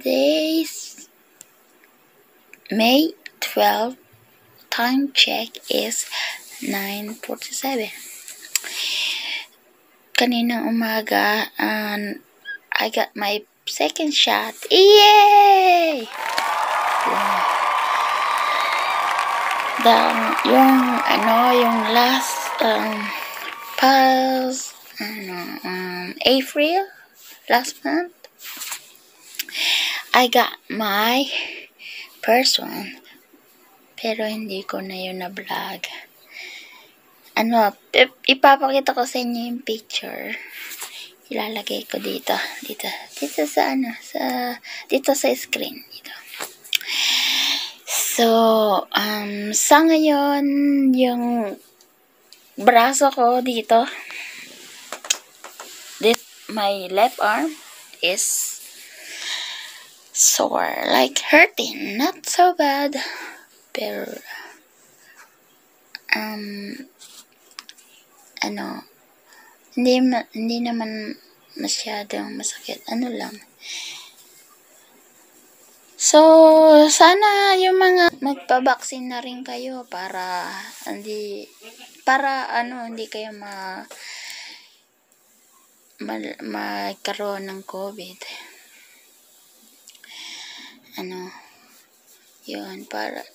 Today's May 12th, time check is 9:47. Kaninang umaga, I got my second shot. Yay! Yung last April last month, I got my first one, pero hindi ko na yun na vlog. Ipapakita ko sa inyo yung picture. Ilalagay ko dito sa screen dito. So, sa ngayon, yung braso ko dito, my left arm is sore, like hurting, not so bad, pero hindi naman masyadong masakit, lang. So, sana yung mga magpa-vaccine na rin kayo para hindi kayo magkaroon ng COVID. Yun,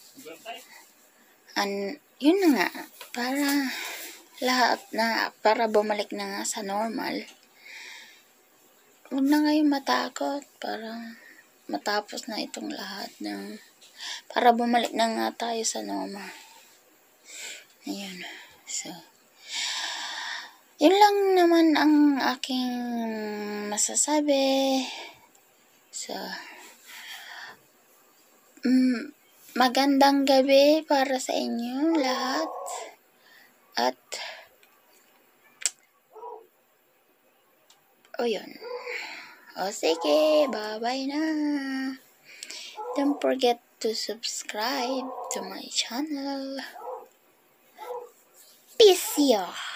yun na nga, para bumalik na nga sa normal. Huwag na ngayong matakot, para matapos na itong lahat para bumalik na nga tayo sa normal. Ayun. So, yun lang naman ang aking masasabi. So, magandang gabi para sa inyo lahat. At yun. Sige, bye-bye na. Don't forget to subscribe to my channel. Peace.